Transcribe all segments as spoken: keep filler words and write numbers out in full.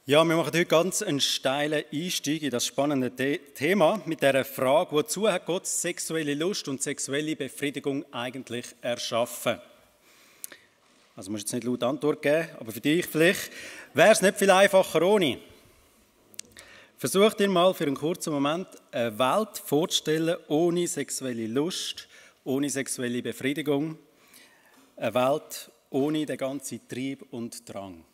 Ja, wir machen heute ganz einen steilen Einstieg in das spannende The- Thema mit der Frage, wozu hat Gott sexuelle Lust und sexuelle Befriedigung eigentlich erschaffen? Also musst jetzt nicht laut Antwort geben, aber für dich vielleicht. Wäre es nicht viel einfacher ohne? Versuch dir mal für einen kurzen Moment eine Welt vorzustellen ohne sexuelle Lust, ohne sexuelle Befriedigung. Eine Welt ohne den ganzen Trieb und Drang.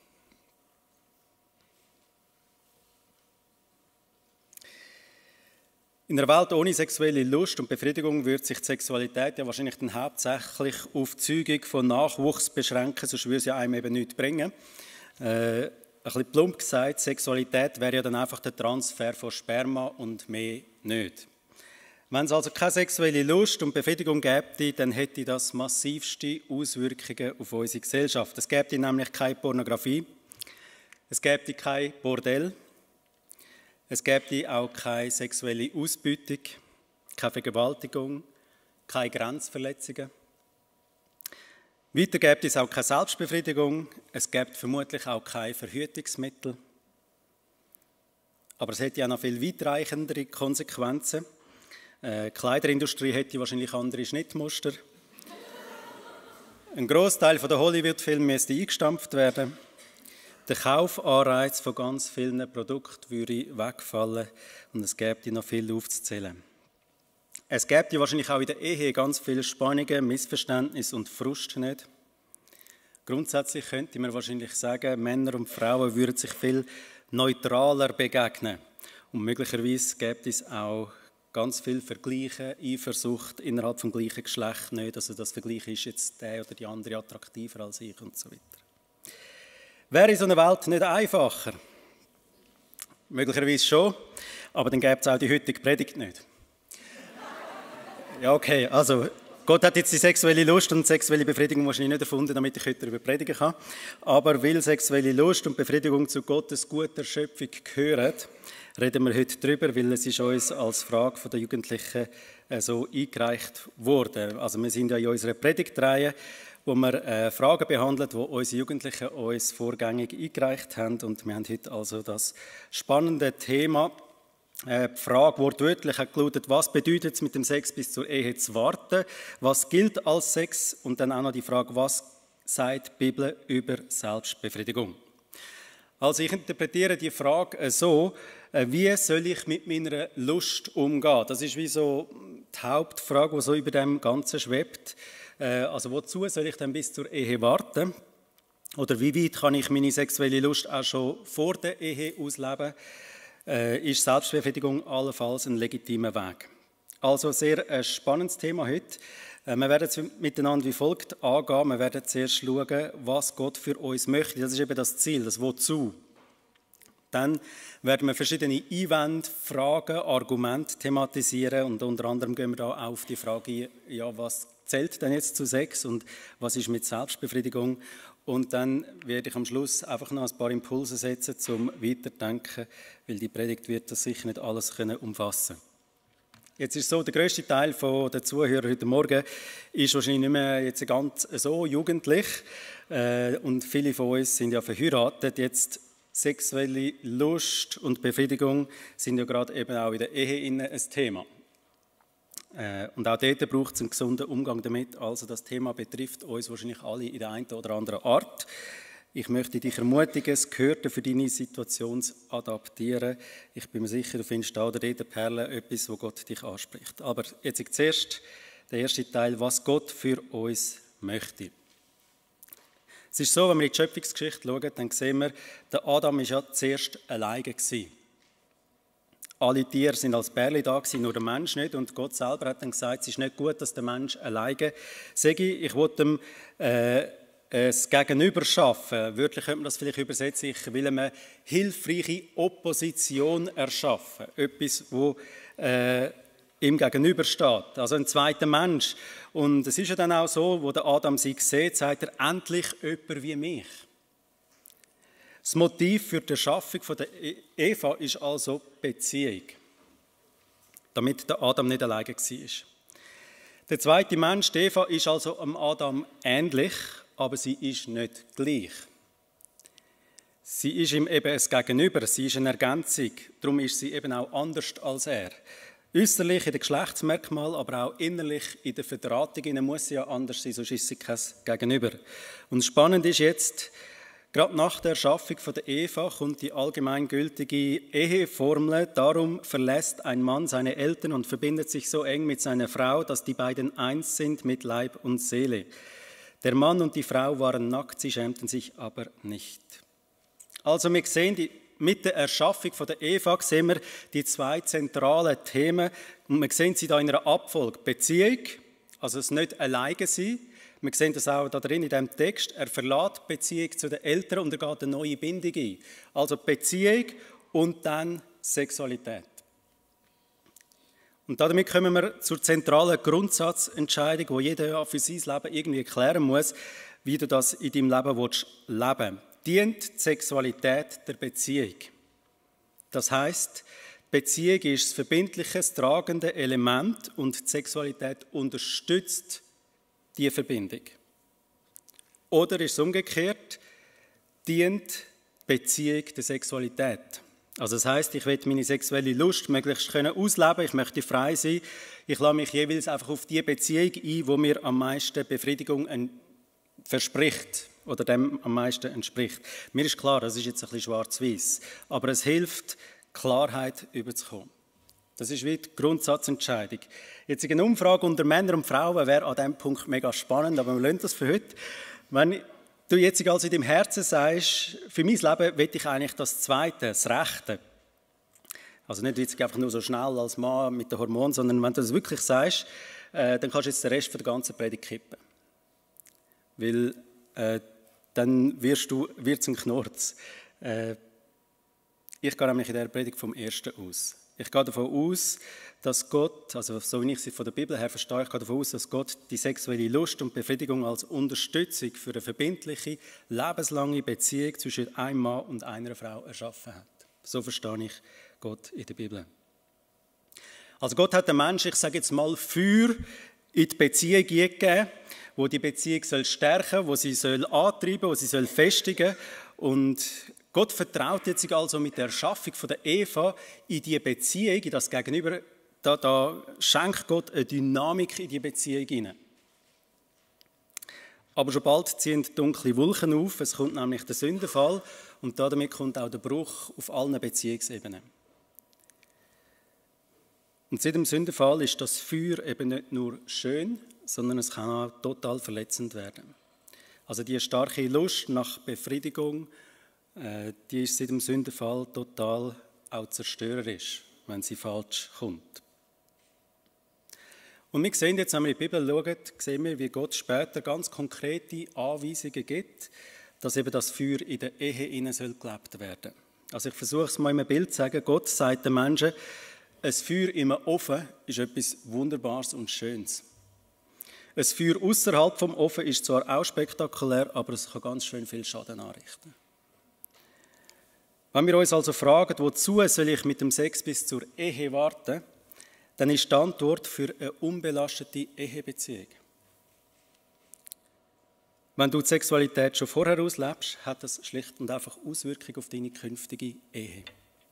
In einer Welt ohne sexuelle Lust und Befriedigung würde sich die Sexualität ja wahrscheinlich dann hauptsächlich auf die Zeugung von Nachwuchs beschränken, sonst würde es ja einem eben nichts bringen. Äh, ein bisschen plump gesagt, Sexualität wäre ja dann einfach der Transfer von Sperma und mehr nicht. Wenn es also keine sexuelle Lust und Befriedigung gäbe, dann hätte das massivste Auswirkungen auf unsere Gesellschaft. Es gäbe nämlich keine Pornografie, es gäbe kein Bordell, es gäbe auch keine sexuelle Ausbeutung, keine Vergewaltigung, keine Grenzverletzungen. Weiter gäbe es auch keine Selbstbefriedigung, es gäbe vermutlich auch keine Verhütungsmittel. Aber es hätte ja noch viel weitreichendere Konsequenzen. Äh, die Kleiderindustrie hätte wahrscheinlich andere Schnittmuster. Ein Grossteil der Hollywood-Filme müsste eingestampft werden. Der Kaufanreiz von ganz vielen Produkten würde wegfallen und es gäbe noch viel aufzuzählen. Es gäbe wahrscheinlich auch in der Ehe ganz viele Spannungen, Missverständnisse und Frust nicht. Grundsätzlich könnte man wahrscheinlich sagen, Männer und Frauen würden sich viel neutraler begegnen. Und möglicherweise gäbe es auch ganz viel Vergleiche, Eifersucht innerhalb des gleichen Geschlechts nicht. Also das Vergleich ist jetzt der oder die andere attraktiver als ich und so weiter. Wäre in so einer Welt nicht einfacher? Möglicherweise schon, aber dann gäbe es auch die heutige Predigt nicht. Ja, okay, also Gott hat jetzt die sexuelle Lust und sexuelle Befriedigung wahrscheinlich nicht erfunden, damit ich heute darüber predigen kann. Aber weil sexuelle Lust und Befriedigung zu Gottes guter Schöpfung gehören, reden wir heute darüber, weil es ist uns als Frage von der Jugendlichen so eingereicht worden. Also wir sind ja in unserer Predigtreihe, wo wir äh, Fragen behandelt, die unsere Jugendlichen uns vorgängig eingereicht haben. Und wir haben heute also das spannende Thema. Äh, die Frage wortwörtlich hat gelautet, was bedeutet es mit dem Sex bis zur Ehe zu warten? Was gilt als Sex? Und dann auch noch die Frage, was sagt die Bibel über Selbstbefriedigung? Also ich interpretiere die Frage so, äh, wie soll ich mit meiner Lust umgehen? Das ist wie so die Hauptfrage, die so über dem Ganzen schwebt. Also wozu soll ich denn bis zur Ehe warten? Oder wie weit kann ich meine sexuelle Lust auch schon vor der Ehe ausleben? Äh, ist Selbstbefriedigung allenfalls ein legitimer Weg? Also sehr ein spannendes Thema heute. Äh, wir werden es miteinander wie folgt angehen. Wir werden zuerst schauen, was Gott für uns möchte. Das ist eben das Ziel, das Wozu. Dann werden wir verschiedene Einwände, Fragen, Argumente thematisieren und unter anderem gehen wir da auch auf die Frage, ja, was zählt denn jetzt zu Sex und was ist mit Selbstbefriedigung? Und dann werde ich am Schluss einfach noch ein paar Impulse setzen zum Weiterdenken, weil die Predigt wird das sicher nicht alles können umfassen. Jetzt ist so, der grösste Teil der Zuhörer heute Morgen ist wahrscheinlich nicht mehr jetzt ganz so jugendlich äh, und viele von uns sind ja verheiratet. Jetzt sexuelle Lust und Befriedigung sind ja gerade eben auch in der Ehe ein Thema. Und auch dort braucht es einen gesunden Umgang damit. Also das Thema betrifft uns wahrscheinlich alle in der einen oder anderen Art. Ich möchte dich ermutigen, es gehört für deine Situation zu adaptieren. Ich bin mir sicher, du findest da oder dort Perlen etwas, wo Gott dich anspricht. Aber jetzt zuerst der erste Teil, was Gott für uns möchte. Es ist so, wenn wir in die Schöpfungsgeschichte schauen, dann sehen wir, der Adam war ja zuerst alleine gewesen. Alle Tiere sind als Pärchen da gewesen, nur der Mensch nicht. Und Gott selber hat dann gesagt, es ist nicht gut, dass der Mensch alleine sage. Ich will ihm äh, ein Gegenüber schaffen. Wörtlich könnte man das vielleicht übersetzen. Ich will ihm eine hilfreiche Opposition erschaffen. Etwas, wo äh, ihm gegenübersteht. Also ein zweiter Mensch. Und es ist ja dann auch so, wo der Adam sie sieht, sagt er, endlich jemand wie mich. Das Motiv für die Erschaffung von der Eva ist also Beziehung, damit der Adam nicht alleine war. Der zweite Mensch, die Eva, ist also am Adam ähnlich, aber sie ist nicht gleich. Sie ist ihm eben ein Gegenüber, sie ist eine Ergänzung, darum ist sie eben auch anders als er. Äußerlich in den Geschlechtsmerkmalen, aber auch innerlich in der Verdrahtung muss sie ja anders sein, sonst ist sie kein Gegenüber. Und spannend ist jetzt, gerade nach der Erschaffung von der Eva kommt die allgemeingültige Eheformel, darum verlässt ein Mann seine Eltern und verbindet sich so eng mit seiner Frau, dass die beiden eins sind mit Leib und Seele. Der Mann und die Frau waren nackt, sie schämten sich aber nicht. Also wir sehen, die, mit der Erschaffung von der Eva sehen wir die zwei zentralen Themen und wir sehen sie da in einer Abfolge. Beziehung, also es nicht alleine sein. Wir sehen das auch da drin in diesem Text. Er verlässt die Beziehung zu den Eltern und er geht eine neue Bindung ein. Also Beziehung und dann Sexualität. Und damit kommen wir zur zentralen Grundsatzentscheidung, die jeder für sein Leben irgendwie erklären muss, wie du das in deinem Leben leben willst. Dient die Sexualität der Beziehung? Das heisst, die Beziehung ist das verbindliche, das tragende Element und die Sexualität unterstützt die Verbindung. Oder ist es umgekehrt, dient Beziehung der Sexualität? Also das heisst, ich will meine sexuelle Lust möglichst können ausleben, ich möchte frei sein, ich lasse mich jeweils einfach auf die Beziehung ein, die mir am meisten Befriedigung verspricht oder dem am meisten entspricht. Mir ist klar, das ist jetzt ein bisschen schwarz-weiß, aber es hilft, Klarheit überzukommen. Das ist wie die Grundsatzentscheidung. Jetzt eine Umfrage unter Männern und Frauen wäre an diesem Punkt mega spannend, aber wir lassen das für heute. Wenn du jetzt also in deinem Herzen sagst, für mein Leben will ich eigentlich das Zweite, das Rechte. Also nicht jetzt einfach nur so schnell als Mann mit den Hormonen, sondern wenn du das wirklich sagst, äh, dann kannst du jetzt den Rest von der ganzen Predigt kippen. Weil äh, dann wirst du, wird's ein Knurz. Äh, ich gehe nämlich in der Predigt vom Ersten aus. Ich gehe davon aus, dass Gott, also so wie ich sie von der Bibel her verstehe, ich gehe davon aus, dass Gott die sexuelle Lust und Befriedigung als Unterstützung für eine verbindliche, lebenslange Beziehung zwischen einem Mann und einer Frau erschaffen hat. So verstehe ich Gott in der Bibel. Also Gott hat den Menschen, ich sage jetzt mal, Feuer in die Beziehung gegeben, wo die Beziehung soll stärken, wo sie soll antreiben, wo sie soll festigen. Und Gott vertraut jetzt also mit der Erschaffung von der Eva in die Beziehung, in das Gegenüber. Da, da schenkt Gott eine Dynamik in die Beziehung hinein. Aber schon bald ziehen dunkle Wolken auf, es kommt nämlich der Sündenfall und damit kommt auch der Bruch auf allen Beziehungsebenen. Und seit dem Sündenfall ist das Feuer eben nicht nur schön, sondern es kann auch total verletzend werden. Also die starke Lust nach Befriedigung, äh, die ist seit dem Sündenfall total auch zerstörerisch, wenn sie falsch kommt. Und wir sehen jetzt, wenn wir in die Bibel schauen, sehen wir, wie Gott später ganz konkrete Anweisungen gibt, dass eben das Feuer in der Ehe innen soll gelebt werden. Also ich versuche es mal in einem Bild zu sagen. Gott sagt den Menschen, ein Feuer im Ofen ist etwas Wunderbares und Schönes. Ein Feuer außerhalb vom Ofen ist zwar auch spektakulär, aber es kann ganz schön viel Schaden anrichten. Wenn wir uns also fragen, wozu soll ich mit dem Sex bis zur Ehe warten, dann ist die Antwort für eine unbelastete Ehebeziehung. Wenn du die Sexualität schon vorher auslebst, hat das schlicht und einfach Auswirkungen auf deine künftige Ehe.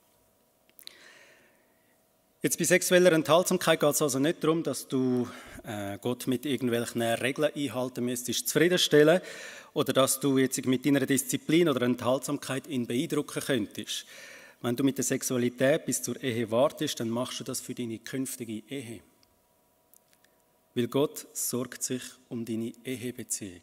Jetzt bei sexueller Enthaltsamkeit geht es also nicht darum, dass du äh, Gott mit irgendwelchen Regeln einhalten müsstest, zufriedenstellen oder dass du jetzt mit deiner Disziplin oder Enthaltsamkeit ihn beeindrucken könntest. Wenn du mit der Sexualität bis zur Ehe wartest, dann machst du das für deine künftige Ehe. Weil Gott sorgt sich um deine Ehebeziehung.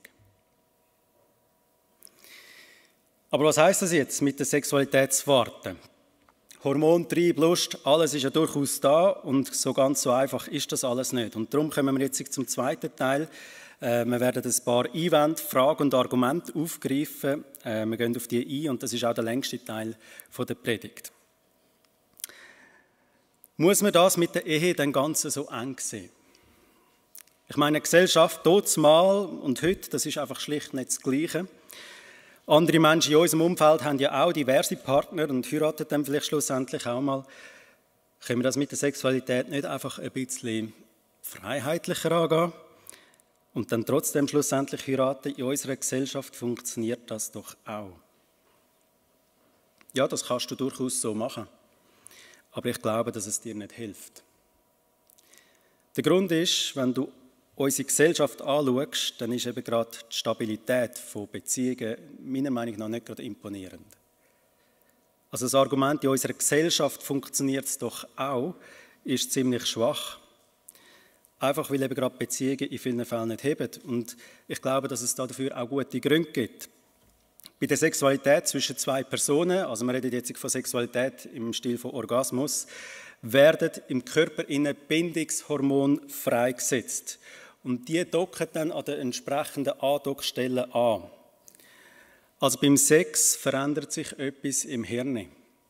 Aber was heisst das jetzt, mit der Sexualität zu warten? Hormon, Trieb, Lust, alles ist ja durchaus da und so ganz so einfach ist das alles nicht. Und darum kommen wir jetzt zum zweiten Teil. Äh, wir werden ein paar Einwände, Fragen und Argumente aufgreifen. Äh, wir gehen auf die ein und das ist auch der längste Teil von der Predigt. Muss man das mit der Ehe dann Ganzen so eng sehen? Ich meine, Gesellschaft, damals und heute, das ist einfach schlicht nicht das Gleiche. Andere Menschen in unserem Umfeld haben ja auch diverse Partner und heiraten dann vielleicht schlussendlich auch mal. Können wir das mit der Sexualität nicht einfach ein bisschen freiheitlicher angehen und dann trotzdem schlussendlich heiraten? In unserer Gesellschaft funktioniert das doch auch. Ja, das kannst du durchaus so machen. Aber ich glaube, dass es dir nicht hilft. Der Grund ist, wenn du unsere Gesellschaft anschaust, dann ist eben gerade die Stabilität von Beziehungen meiner Meinung nach nicht gerade imponierend. Also das Argument, in unserer Gesellschaft funktioniert es doch auch, ist ziemlich schwach. Einfach weil eben gerade Beziehungen in vielen Fällen nicht heben. Und ich glaube, dass es dafür auch gute Gründe gibt. Bei der Sexualität zwischen zwei Personen, also wir reden jetzt von Sexualität im Stil von Orgasmus, werden im Körper innen Bindungshormone freigesetzt. Und die docken dann an den entsprechenden Andockstellen an. Also beim Sex verändert sich etwas im Hirn.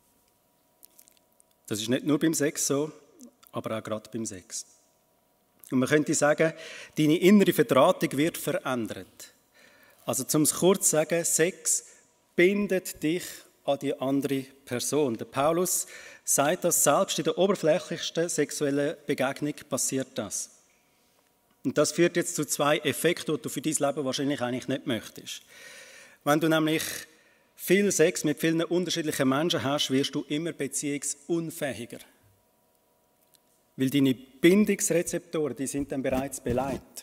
Das ist nicht nur beim Sex so, aber auch gerade beim Sex. Und man könnte sagen, deine innere Verdrahtung wird verändert. Also zum es kurz zu sagen, Sex bindet dich an die andere Person. Der Paulus sagt das, selbst in der oberflächlichsten sexuellen Begegnung passiert das. Und das führt jetzt zu zwei Effekten, die du für dein Leben wahrscheinlich eigentlich nicht möchtest. Wenn du nämlich viel Sex mit vielen unterschiedlichen Menschen hast, wirst du immer beziehungsunfähiger. Weil deine Bindungsrezeptoren, die sind dann bereits beleidigt.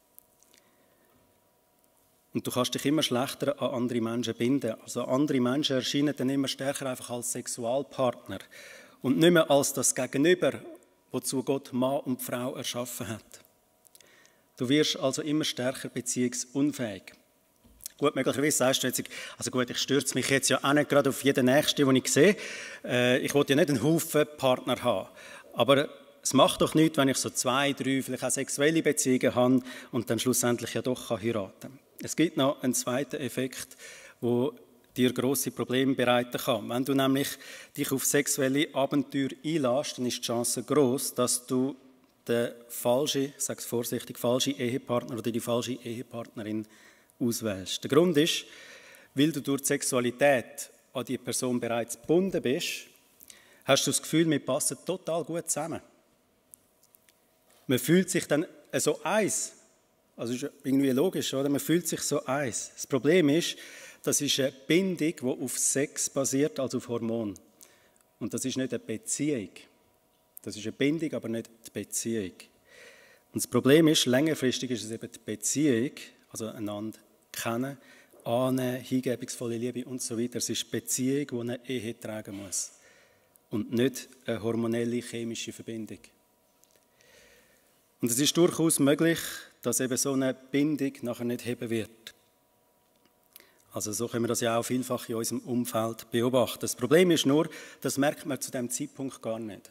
Und du kannst dich immer schlechter an andere Menschen binden. Also andere Menschen erscheinen dann immer stärker einfach als Sexualpartner und nicht mehr als das Gegenüber, wozu Gott Mann und Frau erschaffen hat. Du wirst also immer stärker beziehungsunfähig. Gut, möglicherweise sagst du jetzt, also gut, ich stürze mich jetzt ja auch nicht gerade auf jeden Nächsten, den ich sehe. Äh, ich will ja nicht einen Haufen Partner haben. Aber es macht doch nichts, wenn ich so zwei, drei, vielleicht auch sexuelle Beziehungen habe und dann schlussendlich ja doch heiraten kann. Es gibt noch einen zweiten Effekt, der dir grosse Probleme bereiten kann. Wenn du nämlich dich auf sexuelle Abenteuer einlässt, dann ist die Chance gross, dass du den falschen, ich sage es vorsichtig, falschen Ehepartner oder die falsche Ehepartnerin auswählst. Der Grund ist, weil du durch die Sexualität an die Person bereits gebunden bist, hast du das Gefühl, wir passen total gut zusammen. Man fühlt sich dann so eins. Also ist irgendwie logisch, oder? Man fühlt sich so eins. Das Problem ist, das ist eine Bindung, die auf Sex basiert, also auf Hormonen. Und das ist nicht eine Beziehung. Das ist eine Bindung, aber nicht die Beziehung. Und das Problem ist, längerfristig ist es eben die Beziehung, also einander kennen, annehmen, hingebungsvolle Liebe und so weiter. Es ist die Beziehung, die eine Ehe tragen muss. Und nicht eine hormonelle, chemische Verbindung. Und es ist durchaus möglich, dass eben so eine Bindung nachher nicht heben wird. Also so können wir das ja auch vielfach in unserem Umfeld beobachten. Das Problem ist nur, das merkt man zu diesem Zeitpunkt gar nicht.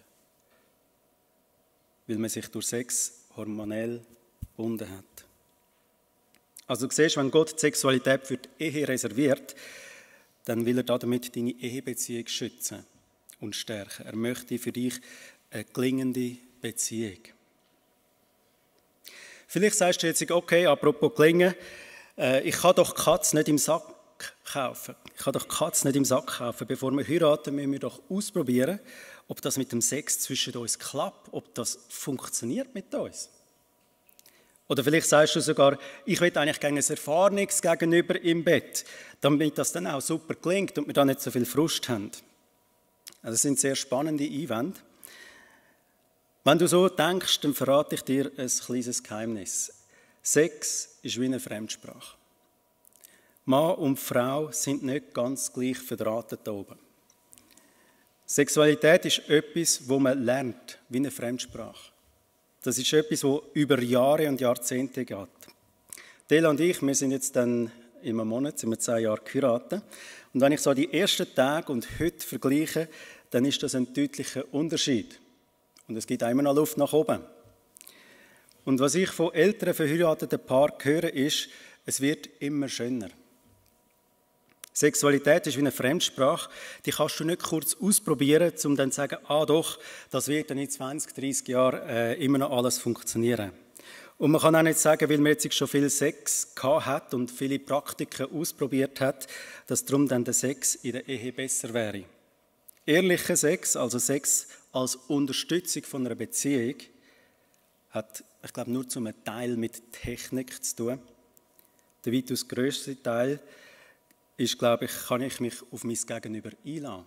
Weil man sich durch Sex hormonell gebunden hat. Also du siehst, wenn Gott die Sexualität für die Ehe reserviert, dann will er damit deine Ehebeziehung schützen und stärken. Er möchte für dich eine gelingende Beziehung. Vielleicht sagst du jetzt, okay, apropos gelingen, äh, ich kann doch Katz nicht im Sack kaufen. Ich kann doch Katz nicht im Sack kaufen. Bevor wir heiraten, müssen wir doch ausprobieren, ob das mit dem Sex zwischen uns klappt, ob das funktioniert mit uns. Oder vielleicht sagst du sogar, ich will eigentlich gerne ein erfahrenes Gegenüber im Bett, damit das dann auch super gelingt und wir dann nicht so viel Frust haben. Also das sind sehr spannende Einwände. Wenn du so denkst, dann verrate ich dir ein kleines Geheimnis. Sex ist wie eine Fremdsprache. Mann und Frau sind nicht ganz gleich verdrahtet da oben. Sexualität ist etwas, wo man lernt, wie eine Fremdsprache. Das ist etwas, das über Jahre und Jahrzehnte geht. Dela und ich, wir sind jetzt dann in einem Monat, sind wir zehn Jahre geheiratet. Und wenn ich so die ersten Tage und heute vergleiche, dann ist das ein deutlicher Unterschied. Und es gibt immer noch Luft nach oben. Und was ich von älteren verheirateten Paaren höre, ist, es wird immer schöner. Sexualität ist wie eine Fremdsprache, die kannst du nicht kurz ausprobieren, um dann zu sagen, ah doch, das wird dann in zwanzig, dreissig Jahren äh, immer noch alles funktionieren. Und man kann auch nicht sagen, weil man jetzt schon viel Sex gehabt hat und viele Praktiken ausprobiert hat, dass darum dann der Sex in der Ehe besser wäre. Ehrlicher Sex, also Sex als Unterstützung von einer Beziehung, hat, ich glaube, nur zum Teil mit Technik zu tun. Der weitaus grösste Teil ist, glaube ich, kann ich mich auf mein Gegenüber einlassen?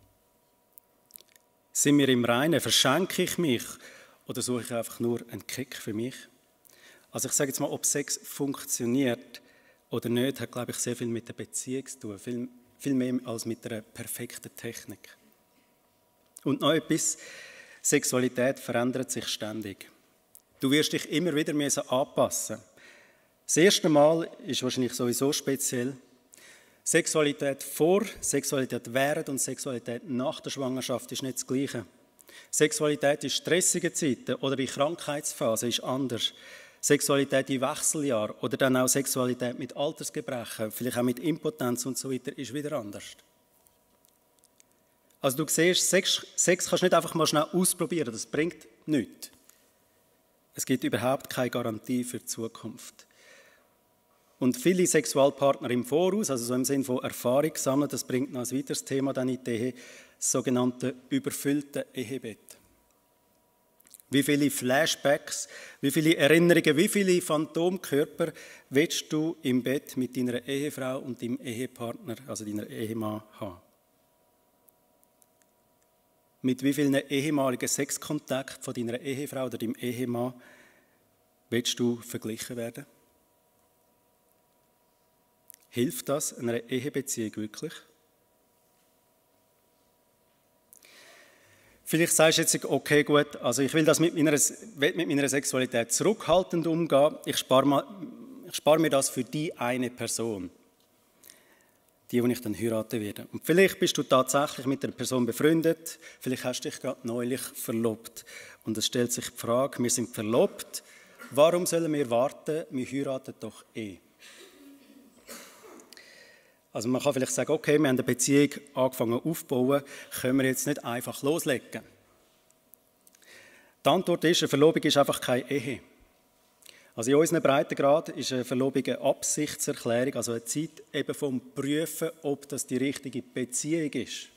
Sind wir im Reinen? Verschenke ich mich? Oder suche ich einfach nur einen Kick für mich? Also ich sage jetzt mal, ob Sex funktioniert oder nicht, hat, glaube ich, sehr viel mit der Beziehung zu tun. Viel, viel mehr als mit einer perfekten Technik. Und noch etwas, Sexualität verändert sich ständig. Du wirst dich immer wieder anpassen. Das erste Mal ist wahrscheinlich sowieso speziell. Sexualität vor, Sexualität während und Sexualität nach der Schwangerschaft ist nicht das Gleiche. Sexualität in stressigen Zeiten oder in Krankheitsphase ist anders. Sexualität in Wechseljahren oder dann auch Sexualität mit Altersgebrechen, vielleicht auch mit Impotenz und so weiter, ist wieder anders. Also du siehst, Sex, Sex kannst du nicht einfach mal schnell ausprobieren, das bringt nichts. Es gibt überhaupt keine Garantie für die Zukunft. Und viele Sexualpartner im Voraus, also so im Sinne von Erfahrung sammeln, das bringt noch ein weiteres Thema dann in die Ehe, das sogenannte überfüllte Ehebett. Wie viele Flashbacks, wie viele Erinnerungen, wie viele Phantomkörper willst du im Bett mit deiner Ehefrau und deinem Ehepartner, also deiner Ehemann, haben? Mit wie vielen ehemaligen Sexkontakten von deiner Ehefrau oder deinem Ehemann willst du verglichen werden? Hilft das einer Ehebeziehung wirklich? Vielleicht sagst du jetzt, okay, gut, also ich will das mit meiner, will mit meiner Sexualität zurückhaltend umgehen, ich spare, mal, ich spare mir das für die eine Person, die, die ich dann heiraten werde. Und vielleicht bist du tatsächlich mit der Person befreundet, vielleicht hast du dich gerade neulich verlobt. Und es stellt sich die Frage, wir sind verlobt, warum sollen wir warten, wir heiraten doch eh. Also man kann vielleicht sagen, okay, wir haben eine Beziehung angefangen aufzubauen, können wir jetzt nicht einfach loslegen. Die Antwort ist, eine Verlobung ist einfach keine Ehe. Also in unserem Breitengrad ist eine Verlobung eine Absichtserklärung, also eine Zeit eben vom Prüfen, ob das die richtige Beziehung ist.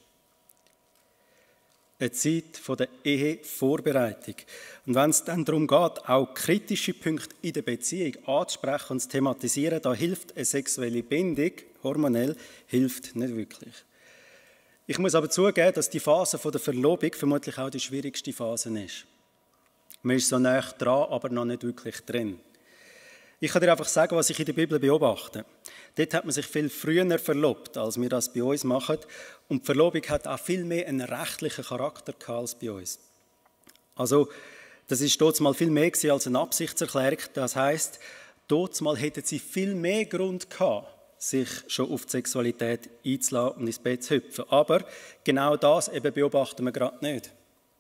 Eine Zeit von der Ehevorbereitung. Und wenn es dann darum geht, auch kritische Punkte in der Beziehung anzusprechen und zu thematisieren, da hilft eine sexuelle Bindung, hormonell, hilft nicht wirklich. Ich muss aber zugeben, dass die Phase von der Verlobung vermutlich auch die schwierigste Phase ist. Man ist so nah dran, aber noch nicht wirklich drin. Ich kann dir einfach sagen, was ich in der Bibel beobachte. Dort hat man sich viel früher verlobt, als wir das bei uns machen. Und die Verlobung hat auch viel mehr einen rechtlichen Charakter gehabt als bei uns. Also, das ist dort mal viel mehr als eine Absichtserklärung. Das heisst, dort mal hätten sie viel mehr Grund gehabt, sich schon auf die Sexualität einzulassen und ins Bett zu hüpfen. Aber genau das eben beobachten wir gerade nicht.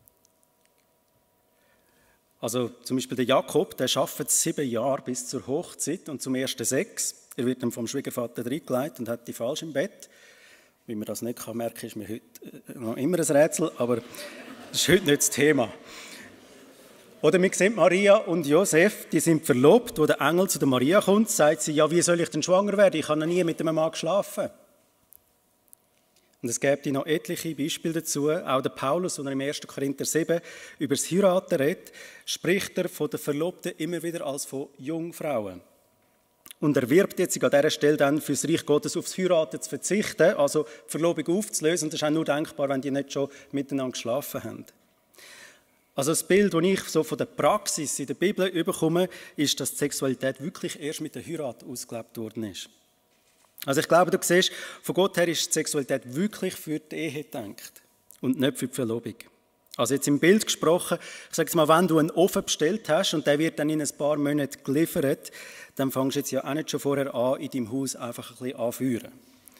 Also zum Beispiel der Jakob, der arbeitet sieben Jahre bis zur Hochzeit und zum ersten Sex. Er wird dann vom Schwiegervater reingelegt und hat die falsch im Bett. Wie man das nicht kann merken, ist mir heute noch immer ein Rätsel, aber das ist heute nicht das Thema. Oder wir sehen Maria und Josef, die sind verlobt, wo der Engel zu der Maria kommt, sagt sie, ja, wie soll ich denn schwanger werden? Ich habe noch nie mit einem Mann geschlafen. Und es gibt noch etliche Beispiele dazu. Auch der Paulus, wenn er im ersten Korinther sieben über das Heiraten redet, spricht er von den Verlobten immer wieder als von Jungfrauen. Und er wirbt jetzt an dieser Stelle dann für das Reich Gottes aufs Heiraten zu verzichten, also die Verlobung aufzulösen. Und das ist auch nur denkbar, wenn die nicht schon miteinander geschlafen haben. Also das Bild, das ich so von der Praxis in der Bibel bekomme, ist, dass die Sexualität wirklich erst mit der Heirat ausgelebt worden ist. Also ich glaube, du siehst, von Gott her ist die Sexualität wirklich für die Ehe gedacht und nicht für die Verlobung. Also jetzt im Bild gesprochen, ich sage jetzt mal, wenn du einen Ofen bestellt hast und der wird dann in ein paar Monaten geliefert, dann fängst du jetzt ja auch nicht schon vorher an, in deinem Haus einfach ein bisschen anfeuern.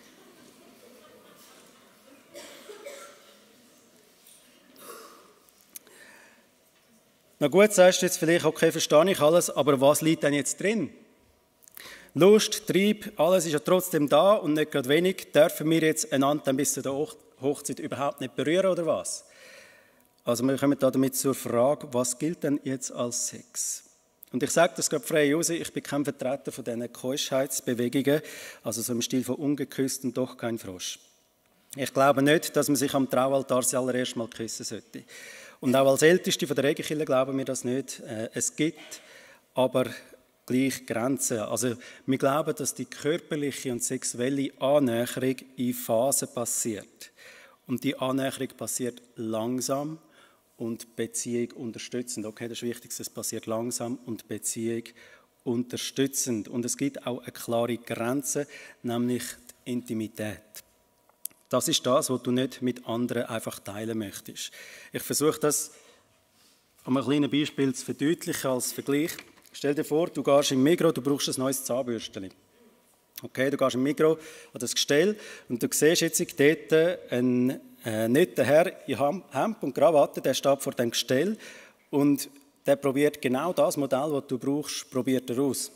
Na gut, sagst du jetzt vielleicht, okay, verstehe ich alles, aber was liegt denn jetzt drin? Lust, Trieb, alles ist ja trotzdem da und nicht gerade wenig. Dürfen wir jetzt einander dann bis zu der Hochzeit überhaupt nicht berühren oder was? Also wir kommen da damit zur Frage, was gilt denn jetzt als Sex? Und ich sage das gerade frei raus, ich bin kein Vertreter von diesen Keuschheitsbewegungen, also so im Stil von ungeküsst und doch kein Frosch. Ich glaube nicht, dass man sich am Traualtar das allererst mal küssen sollte. Und auch als Älteste von der Regekirche glauben wir das nicht. Es gibt aber gleich Grenzen. Also wir glauben, dass die körperliche und sexuelle Annäherung in Phasen passiert. Und die Annäherung passiert langsam und Beziehung unterstützend. Okay, das ist wichtig, es passiert langsam und Beziehung unterstützend. Und es gibt auch eine klare Grenze, nämlich die Intimität. Das ist das, was du nicht mit anderen einfach teilen möchtest. Ich versuche das an einem kleinen Beispiel zu verdeutlichen als Vergleich. Stell dir vor, du gehst im Migros, du brauchst ein neues Zahnbürstchen. Okay, du gehst im Migros an das Gestell und du siehst jetzt dort einen äh, netten Herr in Hemd und Krawatte, der steht vor dem Gestell und der probiert genau das Modell, das du brauchst, probiert er aus.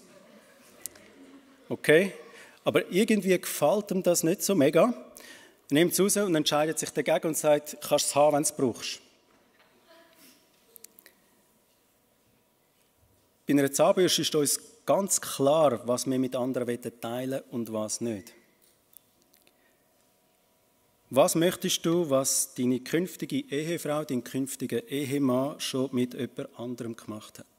Okay, aber irgendwie gefällt ihm das nicht so mega. Er nimmt es raus und entscheidet sich dagegen und sagt, kannst du es haben, wenn du es brauchst. Bei einer Zahnbürste ist uns ganz klar, was wir mit anderen teilen wollen und was nicht. Was möchtest du, was deine künftige Ehefrau, dein künftiger Ehemann schon mit jemand anderem gemacht hat?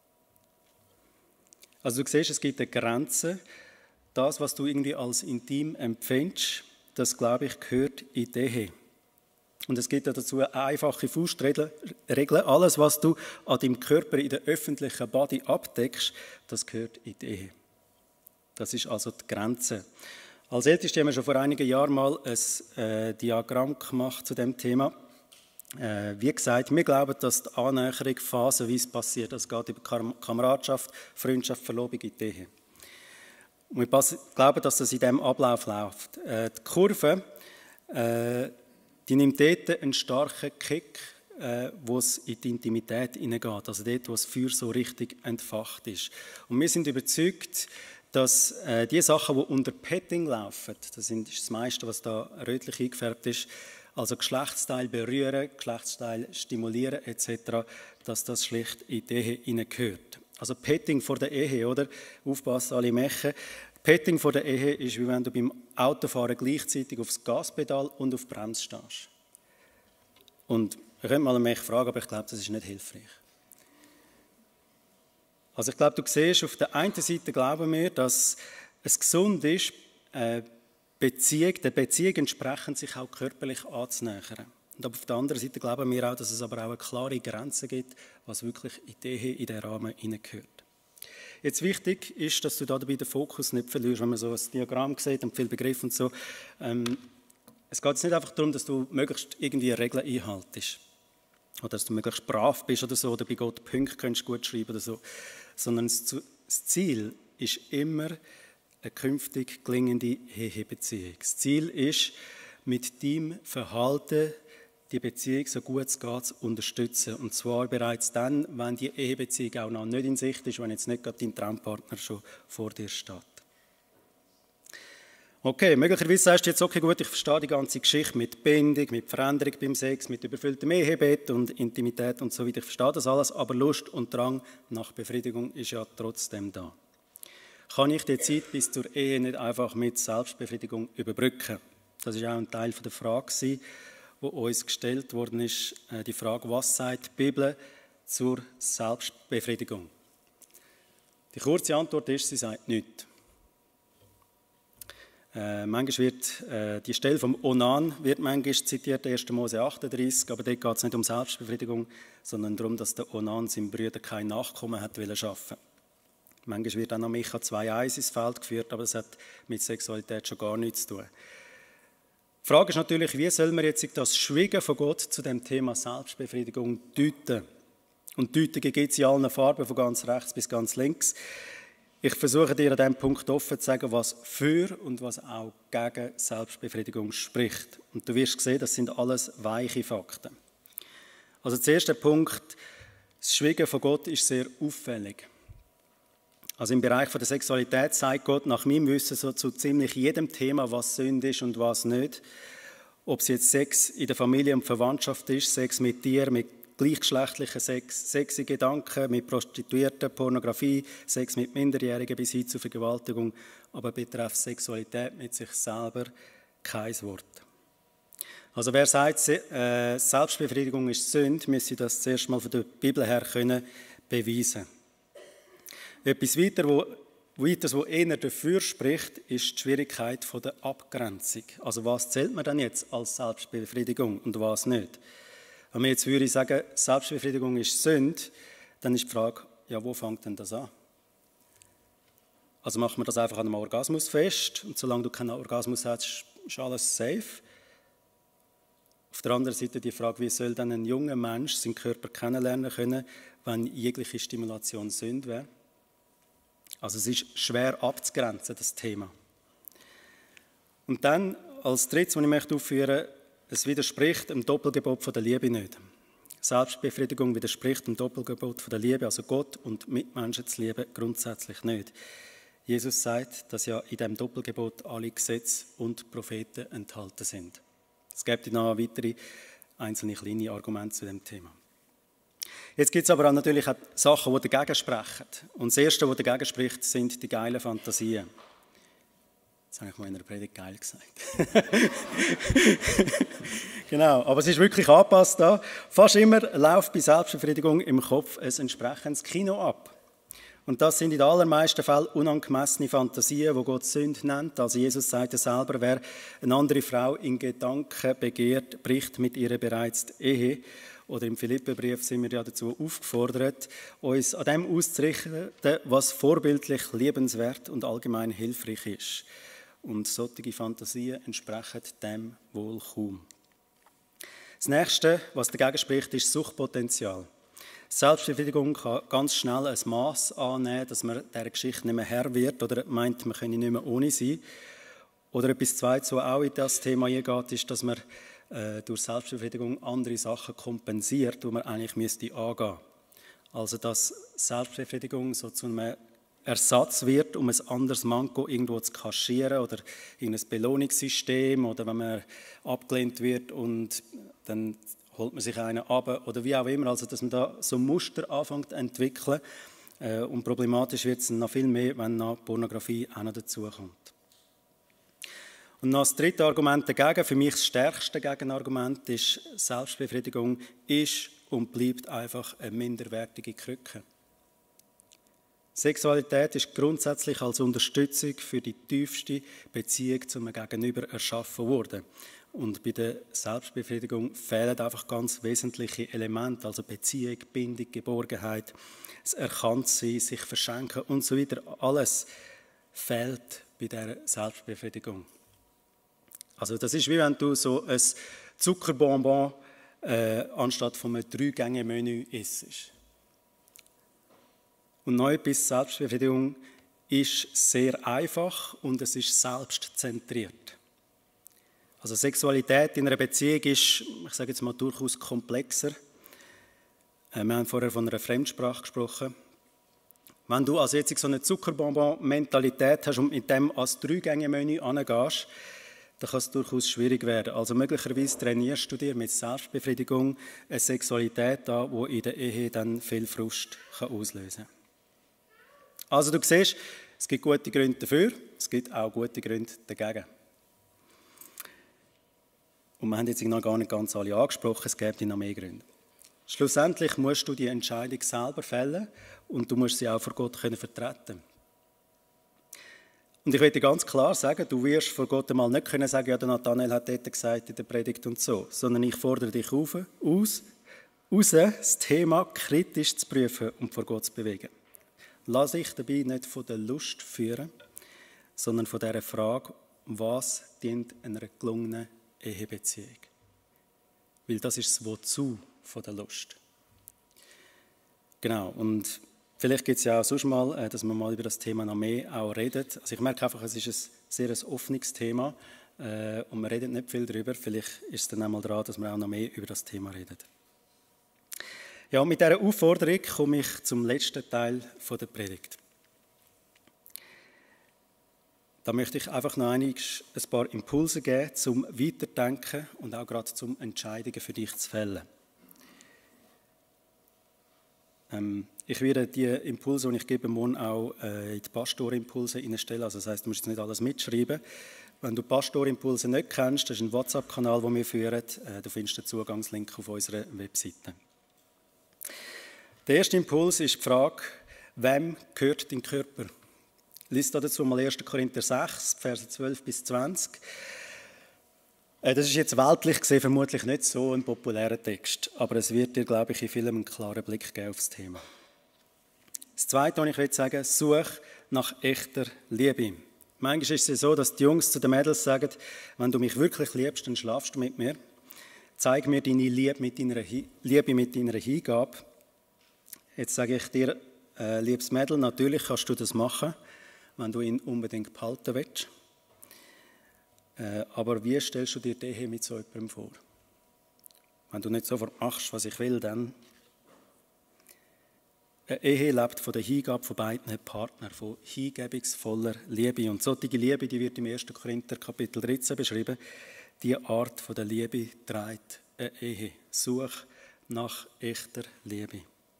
Also du siehst, es gibt eine Grenze. Das, was du irgendwie als intim empfindest, das, glaube ich, gehört in die Ehe. Und es gibt dazu eine einfache Faustregel. Alles, was du an deinem Körper in der öffentlichen Body abdeckst, das gehört in die Ehe. Das ist also die Grenze. Als Älteste haben wir schon vor einigen Jahren mal ein äh, Diagramm gemacht zu dem Thema. Äh, wie gesagt, wir glauben, dass die Annäherung phasenweise passiert. Es geht über Kameradschaft, Freundschaft, Verlobung in die Ehe. Und wir glauben, dass das in diesem Ablauf läuft. Äh, die Kurve, äh, die nimmt dort einen starken Kick, äh, wo es in die Intimität hineingeht, also dort, wo das Feuer so richtig entfacht ist. Und wir sind überzeugt, dass äh, die Sachen, die unter Petting laufen, das ist das meiste, was da rötlich eingefärbt ist, also Geschlechtsteil berühren, Geschlechtsteil stimulieren et cetera, dass das schlicht in die Ehe hineingehört. Also Petting vor der Ehe, oder? Aufpassen, alle Mächen. Petting vor der Ehe ist, wie wenn du beim Autofahren gleichzeitig aufs Gaspedal und auf die Bremse stehst. Und ihr könnt mal mich fragen, aber ich glaube, das ist nicht hilfreich. Also ich glaube, du siehst, auf der einen Seite glauben wir, dass es gesund ist, äh, Beziehung, der Beziehung entsprechend sich auch körperlich anzunähern. Und auf der anderen Seite glauben wir auch, dass es aber auch eine klare Grenze gibt, was wirklich in die Ehe, in den Rahmen hineingehört. Jetzt wichtig ist, dass du dabei den Fokus nicht verlierst, wenn man so ein Diagramm sieht und viele Begriffe und so. Ähm, es geht jetzt nicht einfach darum, dass du möglichst irgendwie Regeln einhaltest oder dass du möglichst brav bist oder so oder bei Gott Punkte kannst gut schreiben oder so, sondern das Ziel ist immer eine künftig gelingende Ehebeziehung. Das Ziel ist, mit deinem Verhalten die Beziehung so gut es geht zu unterstützen. Und zwar bereits dann, wenn die Ehebeziehung auch noch nicht in Sicht ist, wenn jetzt nicht gerade dein Traumpartner schon vor dir steht. Okay, möglicherweise sagst du jetzt, okay gut, ich verstehe die ganze Geschichte mit Bindung, mit Veränderung beim Sex, mit überfülltem Ehebett und Intimität und so weiter. Ich verstehe das alles, aber Lust und Drang nach Befriedigung ist ja trotzdem da. Kann ich die Zeit bis zur Ehe nicht einfach mit Selbstbefriedigung überbrücken? Das war auch ein Teil der Frage, die uns gestellt worden ist, die Frage, was sagt die Bibel zur Selbstbefriedigung? Die kurze Antwort ist, sie sagt nichts. Äh, manchmal wird äh, die Stelle vom Onan wird manchmal zitiert, erster Mose achtunddreißig, aber dort geht es nicht um Selbstbefriedigung, sondern darum, dass der Onan seinem Bruder kein Nachkommen hat wollen schaffen. Manchmal wird auch noch Micha zwei eins ins Feld geführt, aber das hat mit Sexualität schon gar nichts zu tun. Die Frage ist natürlich, wie soll man jetzt das Schweigen von Gott zu dem Thema Selbstbefriedigung deuten? Und Deutungen gibt es in allen Farben, von ganz rechts bis ganz links. Ich versuche dir an diesem Punkt offen zu sagen, was für und was auch gegen Selbstbefriedigung spricht. Und du wirst sehen, das sind alles weiche Fakten. Also der erste Punkt, das Schweigen von Gott ist sehr auffällig. Also im Bereich der Sexualität sagt Gott nach meinem Wissen so zu ziemlich jedem Thema, was Sünde ist und was nicht. Ob es jetzt Sex in der Familie und Verwandtschaft ist, Sex mit Tieren, mit gleichgeschlechtlichen Sex, Sex in Gedanken, mit Prostituierten, Pornografie, Sex mit Minderjährigen bis hin zu Vergewaltigung, aber betreffend Sexualität mit sich selber kein Wort. Also wer sagt, äh, Selbstbefriedigung ist Sünde, müsste das zuerst mal von der Bibel her können beweisen. Etwas weiter, wo, weiteres, was eher dafür spricht, ist die Schwierigkeit der Abgrenzung. Also was zählt man denn jetzt als Selbstbefriedigung und was nicht? Wenn man jetzt würde sagen, Selbstbefriedigung ist Sünde, dann ist die Frage, ja, wo fängt denn das an? Also macht man das einfach an einem Orgasmus fest und solange du keinen Orgasmus hast, ist alles safe. Auf der anderen Seite die Frage, wie soll dann ein junger Mensch seinen Körper kennenlernen können, wenn jegliche Stimulation Sünde wäre? Also es ist schwer abzugrenzen, das Thema. Und dann als drittes, was ich möchte aufführen, es widerspricht dem Doppelgebot von der Liebe nicht. Selbstbefriedigung widerspricht dem Doppelgebot von der Liebe, also Gott und Mitmenschen zu lieben, grundsätzlich nicht. Jesus sagt, dass ja in diesem Doppelgebot alle Gesetze und Propheten enthalten sind. Es gibt noch weitere einzelne kleine Argumente zu dem Thema. Jetzt gibt es aber auch natürlich auch Sachen, die dagegen sprechen. Und das Erste, was dagegen spricht, sind die geilen Fantasien. Das habe ich mal in einer Predigt geil gesagt. Genau, aber es ist wirklich angepasst da. Fast immer läuft bei Selbstbefriedigung im Kopf ein entsprechendes Kino ab. Und das sind in den allermeisten Fällen unangemessene Fantasien, die Gott Sünde nennt. Also Jesus sagt ja selber, wer eine andere Frau in Gedanken begehrt, bricht mit ihr bereits die Ehe. Oder im Philipperbrief sind wir ja dazu aufgefordert, uns an dem auszurichten, was vorbildlich, liebenswert und allgemein hilfreich ist. Und solche Fantasien entsprechen dem wohl kaum. Das Nächste, was dagegen spricht, ist Suchtpotenzial. Selbstbefriedigung kann ganz schnell ein Maß annehmen, dass man dieser Geschichte nicht mehr Herr wird oder meint, man könne nicht mehr ohne sein. Oder etwas Zweites, was auch in das Thema eingeht, ist, dass man äh, durch Selbstbefriedigung andere Sachen kompensiert, die man eigentlich müsste angehen. Also dass Selbstbefriedigung so zu einem Ersatz wird, um ein anderes Manko irgendwo zu kaschieren oder irgendein Belohnungssystem oder wenn man abgelehnt wird und dann holt man sich einen ab oder wie auch immer, also dass man da so Muster anfängt zu entwickeln äh, und problematisch wird es noch viel mehr, wenn noch Pornografie auch noch dazukommt. Und noch das dritte Argument dagegen, für mich das stärkste Gegenargument ist, Selbstbefriedigung ist und bleibt einfach eine minderwertige Krücke. Sexualität ist grundsätzlich als Unterstützung für die tiefste Beziehung zum Gegenüber erschaffen worden. Und bei der Selbstbefriedigung fehlen einfach ganz wesentliche Elemente, also Beziehung, Bindung, Geborgenheit, das Erkanntsein, sich verschenken und so weiter. Alles fehlt bei dieser Selbstbefriedigung. Also das ist wie wenn du so ein Zuckerbonbon äh, anstatt von einem Drei-Gänge-Menü isst. Und noch etwas, Selbstbefriedigung ist sehr einfach und es ist selbstzentriert. Also Sexualität in einer Beziehung ist, ich sage jetzt mal, durchaus komplexer. Wir haben vorher von einer Fremdsprache gesprochen. Wenn du also jetzt so eine Zuckerbonbon-Mentalität hast und mit dem als Drei-Gänge-Menü angehst, dann kann es durchaus schwierig werden. Also möglicherweise trainierst du dir mit Selbstbefriedigung eine Sexualität an, die in der Ehe dann viel Frust auslösen kann. Also du siehst, es gibt gute Gründe dafür, es gibt auch gute Gründe dagegen. Und wir haben jetzt noch gar nicht ganz alle angesprochen, es gibt noch mehr Gründe. Schlussendlich musst du die Entscheidung selber fällen und du musst sie auch vor Gott können vertreten. Und ich möchte ganz klar sagen, du wirst vor Gott einmal nicht können sagen, ja, der Nathanael hat dort gesagt in der Predigt und so, sondern ich fordere dich auf, aus, raus, das Thema kritisch zu prüfen und vor Gott zu bewegen. Lass dich dabei nicht von der Lust führen, sondern von dieser Frage, was dient einer gelungenen Ehebeziehung. Weil das ist das Wozu von der Lust. Genau, und vielleicht gibt es ja auch sonst mal, dass man mal über das Thema noch mehr auch redet. Also ich merke einfach, es ist ein sehr ein offenes Thema äh, und man redet nicht viel darüber. Vielleicht ist es dann einmal dran, dass man auch noch mehr über das Thema redet. Ja, mit dieser Aufforderung komme ich zum letzten Teil der Predigt. Da möchte ich einfach noch ein paar Impulse geben, zum Weiterdenken und auch gerade zum Entscheidungen für dich zu fällen. Ähm, ich werde die Impulse, die ich gebe, morgen auch äh, in die Pastorimpulse hineinstellen. Also das heisst, du musst jetzt nicht alles mitschreiben. Wenn du Pastorimpulse nicht kennst, das ist ein WhatsApp-Kanal, den wir führen. Äh, du findest den Zugangslink auf unserer Webseite. Der erste Impuls ist die Frage, Wem gehört dein Körper? Lies dazu mal erster Korinther sechs, Verse zwölf bis zwanzig. Das ist jetzt weltlich gesehen vermutlich nicht so ein populärer Text, aber es wird dir, glaube ich, in vielem einen klaren Blick geben auf das Thema. Das Zweite, was ich will sagen, such nach echter Liebe. Manchmal ist es so, dass die Jungs zu den Mädels sagen, wenn du mich wirklich liebst, dann schlafst du mit mir. Zeig mir deine Liebe mit deiner, Liebe mit deiner Hingabe. Jetzt sage ich dir, äh, liebes Mädel, natürlich kannst du das machen, wenn du ihn unbedingt behalten willst. Äh, aber wie stellst du dir die Ehe mit so jemandem vor? Wenn du nicht sofort machst, was ich will, dann... Eine Ehe lebt von der Hingabe von beiden Partnern, von hingebungsvoller Liebe. Und solche Liebe, die wird im ersten Korinther Kapitel dreizehn beschrieben. Diese Art von der Liebe trägt eine Ehe. Such nach echter Liebe.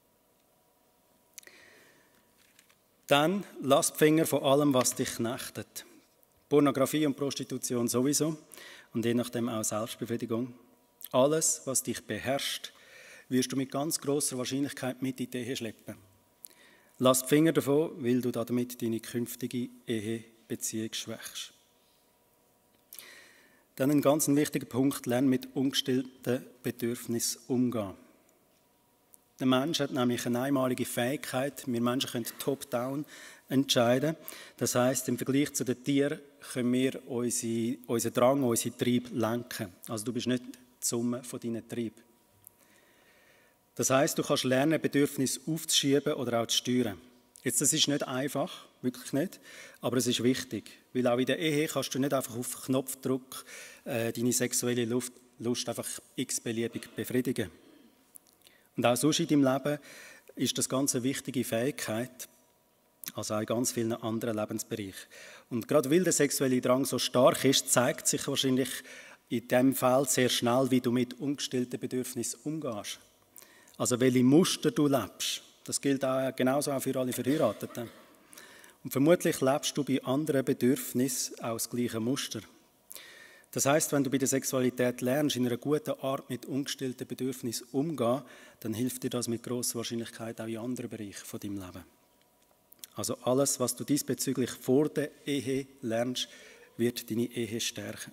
Dann lass die Finger von allem, was dich knechtet. Pornografie und Prostitution sowieso und je nachdem auch Selbstbefriedigung. Alles, was dich beherrscht, wirst du mit ganz grosser Wahrscheinlichkeit mit in die Ehe schleppen. Lass die Finger davon, weil du damit deine künftige Ehebeziehung schwächst. Dann ein ganz wichtiger Punkt, lerne mit ungestillten Bedürfnissen umgehen. Der Mensch hat nämlich eine einmalige Fähigkeit, wir Menschen können top-down entscheiden. Das heisst, im Vergleich zu den Tieren können wir unsere, unseren Drang, unseren Trieb lenken. Also du bist nicht die Summe von deinen Trieben. Das heisst, du kannst lernen, Bedürfnisse aufzuschieben oder auch zu steuern. Jetzt, das ist nicht einfach, wirklich nicht, aber es ist wichtig. Weil auch in der Ehe kannst du nicht einfach auf Knopfdruck äh, deine sexuelle Lust, Lust einfach x-beliebig befriedigen. Und auch sonst in deinem Leben ist das ganz eine wichtige Fähigkeit, also auch in ganz vielen anderen Lebensbereichen. Und gerade weil der sexuelle Drang so stark ist, zeigt sich wahrscheinlich in diesem Fall sehr schnell, wie du mit ungestillten Bedürfnissen umgehst. Also welche Muster du lebst. Das gilt auch genauso auch für alle Verheirateten. Und vermutlich lebst du bei anderen Bedürfnissen auch das gleiche Muster. Das heisst, wenn du bei der Sexualität lernst, in einer guten Art mit ungestillten Bedürfnissen umzugehen, dann hilft dir das mit grosser Wahrscheinlichkeit auch in anderen Bereichen von deinem Leben. Also alles, was du diesbezüglich vor der Ehe lernst, wird deine Ehe stärken.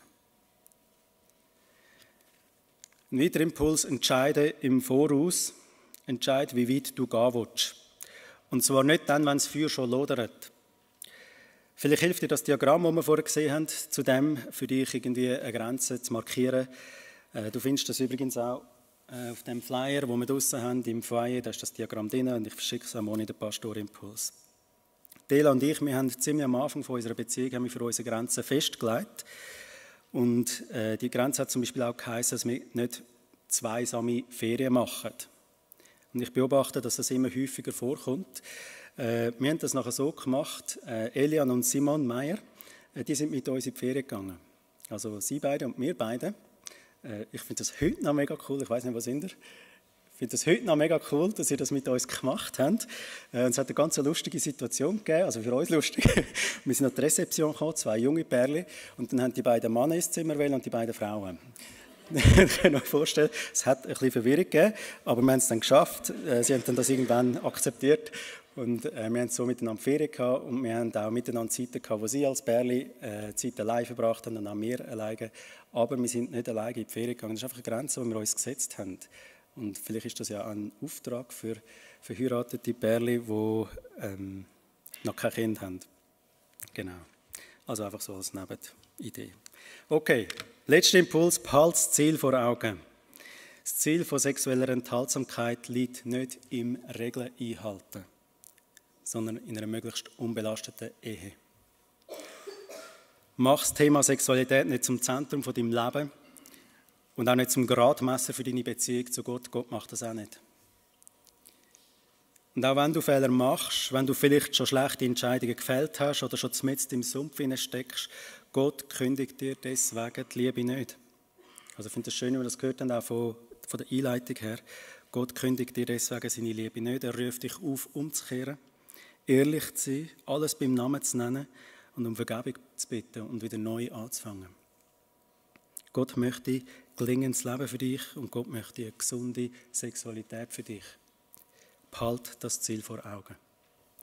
Ein weiterer Impuls, entscheide im Voraus, entscheide, wie weit du gehen willst. Und zwar nicht dann, wenn das Feuer schon lodert. Vielleicht hilft dir das Diagramm, das wir vorher gesehen haben, zu dem für dich irgendwie eine Grenze zu markieren. Du findest das übrigens auch auf dem Flyer, den wir draussen haben, im Foyer, da ist das Diagramm drin und ich verschicke es am Morgen den Pastorimpuls. Dela und ich, wir haben ziemlich am Anfang von unserer Beziehung haben wir für unsere Grenzen festgelegt. Und äh, die Grenze hat zum Beispiel auch geheißen, dass wir nicht zweisame Ferien machen. Und ich beobachte, dass das immer häufiger vorkommt. Äh, wir haben das nachher so gemacht, äh, Elian und Simon Meyer, äh, die sind mit uns in die Ferien gegangen. Also sie beide und wir beide. Äh, ich finde das heute noch mega cool, ich weiß nicht, was sind ihr? Ich finde es heute noch mega cool, dass ihr das mit uns gemacht habt. Äh, es hat eine ganz lustige Situation gegeben, also für uns lustig. Wir sind an die Rezeption gekommen, zwei junge Pärchen, und dann haben die beiden Männer ins Zimmer wählen und die beiden Frauen. Ihr könnt euch vorstellen, es hat ein bisschen Verwirrung gegeben, aber wir haben es dann geschafft. Äh, sie haben dann das irgendwann akzeptiert und äh, wir haben so miteinander Ferien gehabt und wir haben auch miteinander Zeiten gehabt, wo sie als Pärchen äh, Zeit allein verbracht haben und auch wir alleine. Aber wir sind nicht alleine in die Ferien gegangen. Das ist einfach eine Grenze, die wir uns gesetzt haben. Und vielleicht ist das ja ein Auftrag für verheiratete Pärchen, die ähm, noch kein Kind haben. Genau. Also einfach so als Nebenidee. Okay, letzter Impuls, behalte das Ziel vor Augen. Das Ziel von sexueller Enthaltsamkeit liegt nicht im Regeln einhalten, sondern in einer möglichst unbelasteten Ehe. Mach das Thema Sexualität nicht zum Zentrum von deinem Leben, und auch nicht zum Gradmesser für deine Beziehung zu Gott. Gott macht das auch nicht. Und auch wenn du Fehler machst, wenn du vielleicht schon schlechte Entscheidungen gefällt hast oder schon mitten im Sumpf steckst, Gott kündigt dir deswegen die Liebe nicht. Also ich finde es schön, wenn wir das gehört haben, auch von, von der Einleitung her. Gott kündigt dir deswegen seine Liebe nicht. Er ruft dich auf, umzukehren, ehrlich zu sein, alles beim Namen zu nennen und um Vergebung zu bitten und wieder neu anzufangen. Gott möchte gelingendes Leben für dich und Gott möchte eine gesunde Sexualität für dich. Behalte das Ziel vor Augen.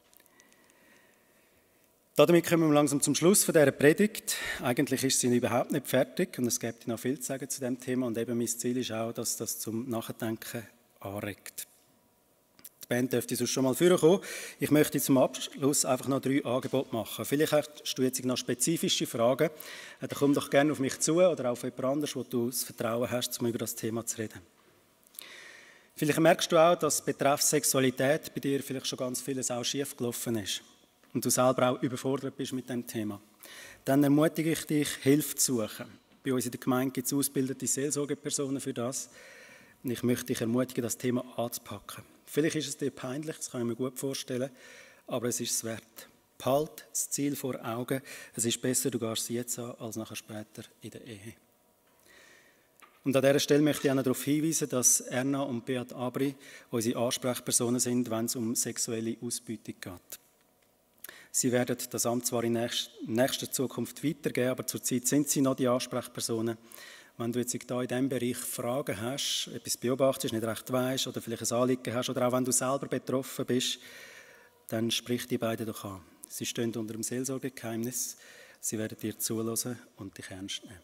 Damit kommen wir langsam zum Schluss von dieser Predigt. Eigentlich ist sie überhaupt nicht fertig und es gibt noch viel zu sagen zu diesem Thema. Und eben mein Ziel ist auch, dass das zum Nachdenken anregt. Die Band dürfte sonst schon mal vorkommen. Ich möchte zum Abschluss einfach noch drei Angebote machen. Vielleicht hast du jetzt noch spezifische Fragen. Dann komm doch gerne auf mich zu oder auf jemand anderes, wo du das Vertrauen hast, um über das Thema zu reden. Vielleicht merkst du auch, dass betreffend Sexualität bei dir vielleicht schon ganz vieles auch schief gelaufen ist und du selber auch überfordert bist mit dem Thema. Dann ermutige ich dich, Hilfe zu suchen. Bei uns in der Gemeinde gibt es ausgebildete Seelsorgepersonen für das. Und ich möchte dich ermutigen, das Thema anzupacken. Vielleicht ist es dir peinlich, das kann ich mir gut vorstellen, aber es ist es wert. Behalt das Ziel vor Augen. Es ist besser, du gehst es jetzt an, als nachher später in der Ehe. Und an dieser Stelle möchte ich auch noch darauf hinweisen, dass Erna und Beat Abri unsere Ansprechpersonen sind, wenn es um sexuelle Ausbeutung geht. Sie werden das Amt zwar in nächster Zukunft weitergeben, aber zurzeit sind sie noch die Ansprechpersonen. Wenn du jetzt da in diesem Bereich Fragen hast, etwas beobachtest, nicht recht weisst oder vielleicht ein Anliegen hast oder auch wenn du selber betroffen bist, dann sprich die beiden doch an. Sie stehen unter dem Seelsorgegeheimnis, sie werden dir zuhören und dich ernst nehmen.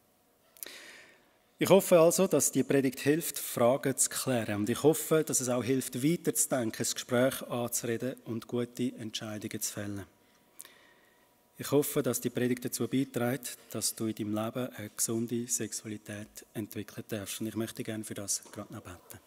Ich hoffe also, dass die Predigt hilft, Fragen zu klären. Und ich hoffe, dass es auch hilft, weiterzudenken, das Gespräch anzureden und gute Entscheidungen zu fällen. Ich hoffe, dass die Predigt dazu beiträgt, dass du in deinem Leben eine gesunde Sexualität entwickeln darfst. Und ich möchte gerne für das gerade noch beten.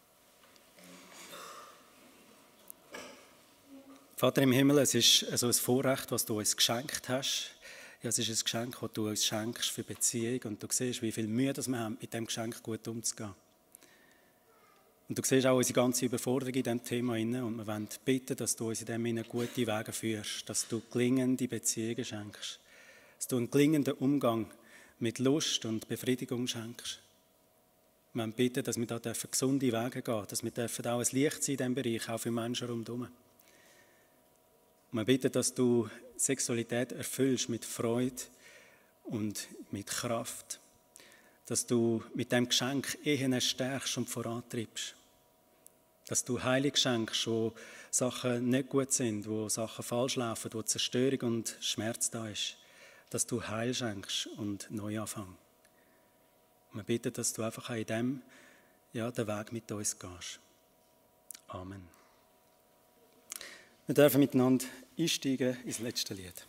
Vater im Himmel, es ist so ein Vorrecht, was du uns geschenkt hast. Ja, es ist ein Geschenk, das du uns schenkst für Beziehung und du siehst, wie viel Mühe wir haben, mit diesem Geschenk gut umzugehen. Und du siehst auch unsere ganze Überforderung in diesem Thema hinein und wir wollen bitten, dass du uns in diesem Sinne gute Wege führst, dass du gelingende Beziehungen schenkst, dass du einen gelingenden Umgang mit Lust und Befriedigung schenkst. Wir wollen bitten, dass wir da gesunde Wege gehen, dass wir auch ein Licht sein in diesem Bereich, auch für Menschen rundherum. Wir bitten, dass du Sexualität erfüllst mit Freude und mit Kraft. Dass du mit diesem Geschenk Ehen stärkst und vorantreibst. Dass du Heilung schenkst, wo Sachen nicht gut sind, wo Sachen falsch laufen, wo Zerstörung und Schmerz da ist. Dass du Heil schenkst und Neuanfang. Wir bitten, dass du einfach in dem ja, den Weg mit uns gehst. Amen. Wir dürfen miteinander einsteigen ins letzte Lied.